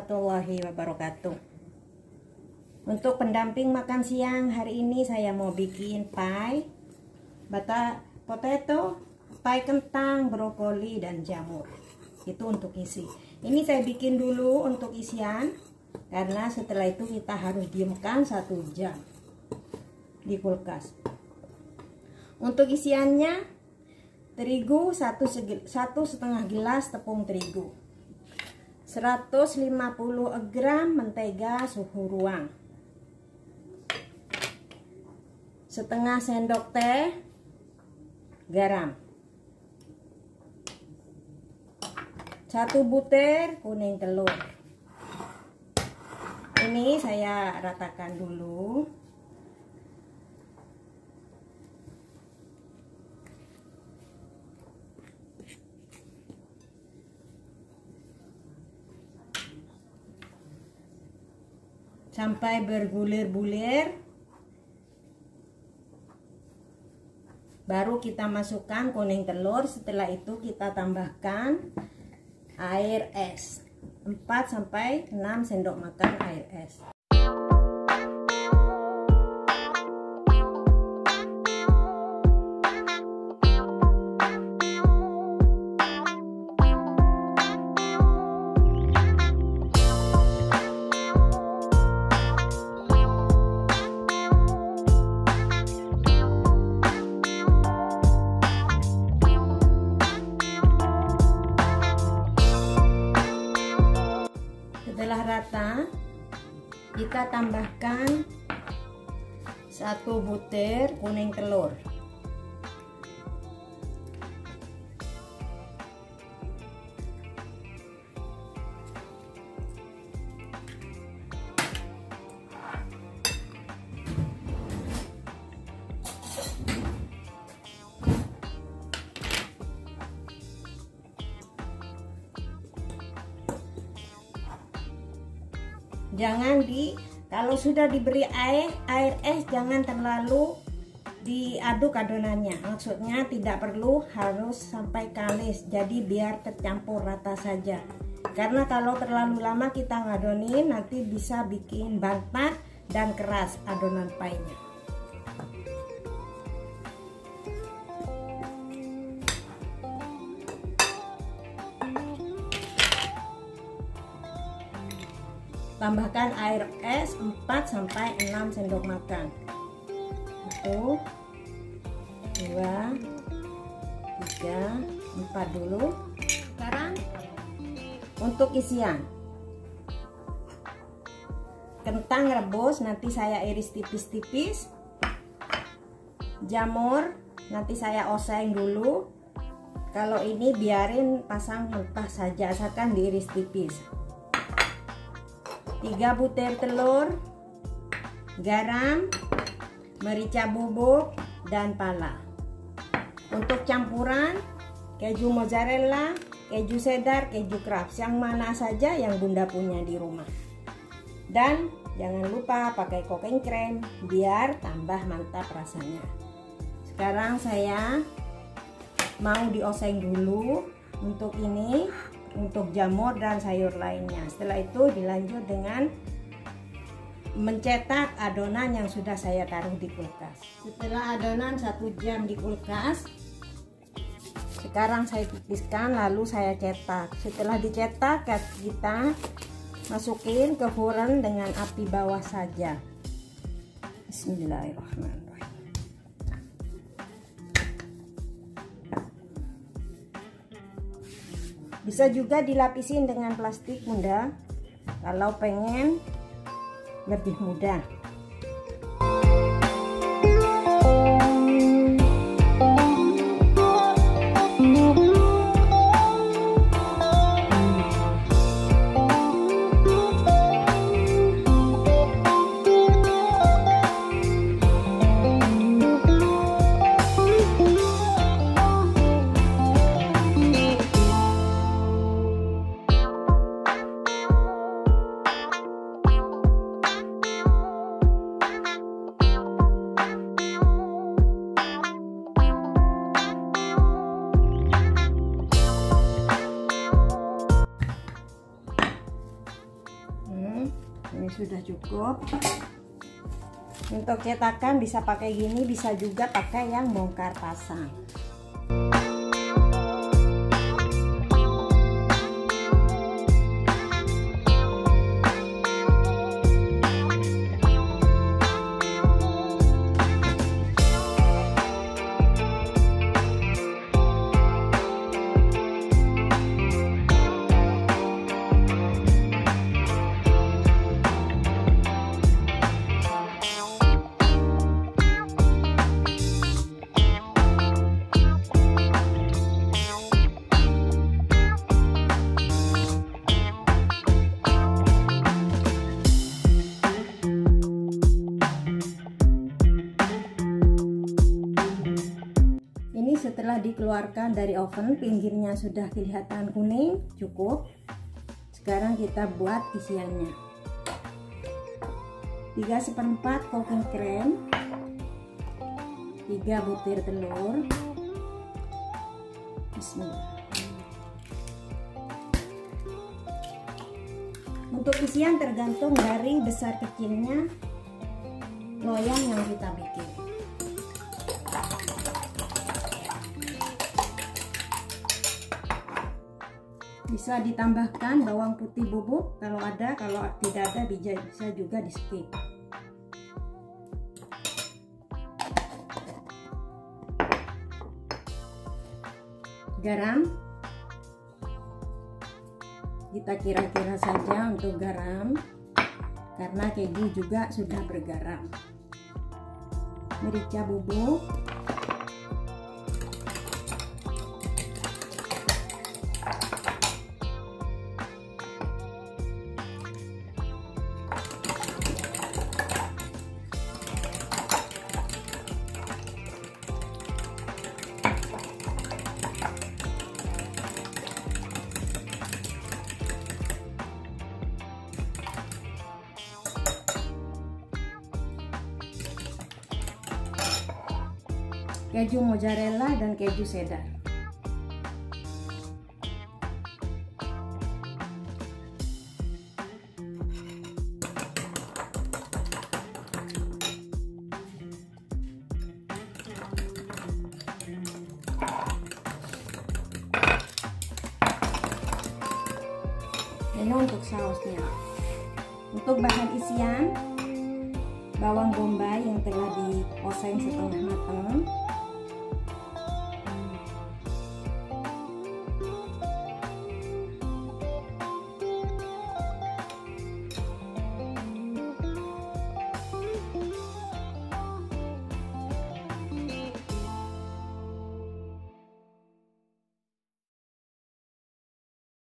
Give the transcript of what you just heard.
warahmatullahi wabarakatuh. Untuk pendamping makan siang hari ini saya mau bikin pie potato, pie kentang, brokoli, dan jamur. Itu untuk isi. Ini saya bikin dulu untuk isian, karena setelah itu kita harus diamkan 1 jam di kulkas. Untuk isiannya, terigu 1,5 gelas tepung terigu, 150 gram mentega suhu ruang, setengah sendok teh garam, 1 butir kuning telur. Ini saya ratakan dulu. Sampai bergulir-gulir, baru kita masukkan kuning telur. Setelah itu kita tambahkan air es, 4-6 sendok makan air es. Setelah rata, kita tambahkan 1 butir kuning telur. Kalau sudah diberi air es, jangan terlalu diaduk adonannya. Maksudnya tidak perlu harus sampai kalis, jadi biar tercampur rata saja. Karena kalau terlalu lama kita ngadonin, nanti bisa bikin bantat dan keras adonan pie-nya. Tambahkan air es 4-6 sendok makan. 1, 2, 3, 4 dulu. Sekarang untuk isian. Kentang rebus nanti saya iris tipis-tipis. Jamur nanti saya oseng dulu. Kalau ini biarin pasang mentah saja, asalkan diiris tipis. 3 butir telur, garam, merica bubuk, dan pala. Untuk campuran, keju mozzarella, keju cheddar, keju Kraft, yang mana saja yang bunda punya di rumah. Dan jangan lupa pakai cooking cream biar tambah mantap rasanya. Sekarang saya mau dioseng dulu untuk ini, untuk jamur dan sayur lainnya. Setelah itu dilanjut dengan mencetak adonan yang sudah saya taruh di kulkas. Setelah adonan 1 jam di kulkas, sekarang saya tipiskan lalu saya cetak. Setelah dicetak, kita masukin ke furen dengan api bawah saja. Bismillahirrahmanirrahim. Bisa juga dilapisin dengan plastik bunda, kalau pengen lebih mudah. sudah cukup. Untuk cetakan bisa pakai gini, bisa juga pakai yang bongkar pasang. Setelah dikeluarkan dari oven, pinggirnya sudah kelihatan kuning, cukup. Sekarang kita buat isiannya. 3/4 cooking cream, 3 butir telur. Bismillah. Untuk isian tergantung dari besar kecilnya loyang yang kita bikin. Bisa ditambahkan bawang putih bubuk kalau ada, kalau tidak ada bisa juga di skip. Garam, kita kira-kira saja untuk garam karena keju juga sudah bergaram. Merica bubuk, keju mozzarella dan keju cheddar. Ini untuk sausnya. Untuk bahan isian, bawang bombay yang telah dioseng setengah matang,